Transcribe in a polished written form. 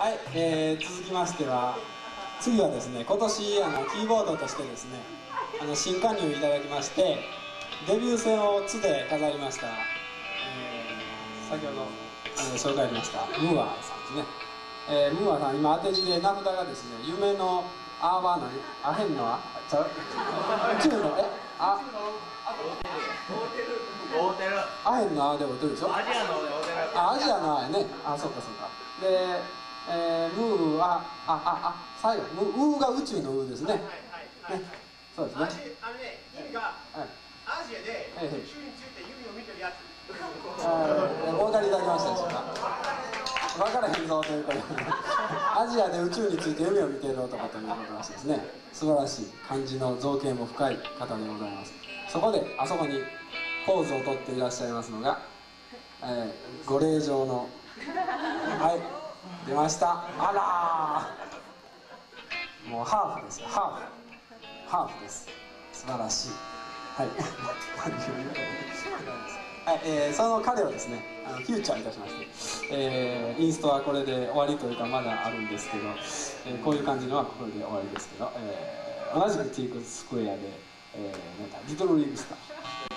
はい、続きましては次はですね、今年キーボードとしてですね新加入いただきましてデビュー戦を津で飾りました、先ほど、紹介しましたムーアさんですね、ムーアさん今当て字で名札がですね夢のアーバーのアヘンのアちゃう宇宙のアヘンのアでもどうでしょ、アジアのアジアのアやね、あ、そうかそうかで、ムー最後ウーが宇宙のウーですね、そうですね、 意味がアジアで宇宙について夢を見てるやつお分かりいただきましたでしょうか。分からへんぞということでアジアで宇宙について夢を見ている男ということらしいですね。素晴らしい漢字の造形も深い方でございます。そこであそこにポーズをとっていらっしゃいますのが、ご令嬢のはい出ました。あらもうハーフですよ、ハーフです。素晴らしい。はいはい、その彼をですねフューチャーいたしまして、インストはこれで終わりというかまだあるんですけど、こういう感じのはこれで終わりですけど、同じくティークスクエアで、リトルリーグスター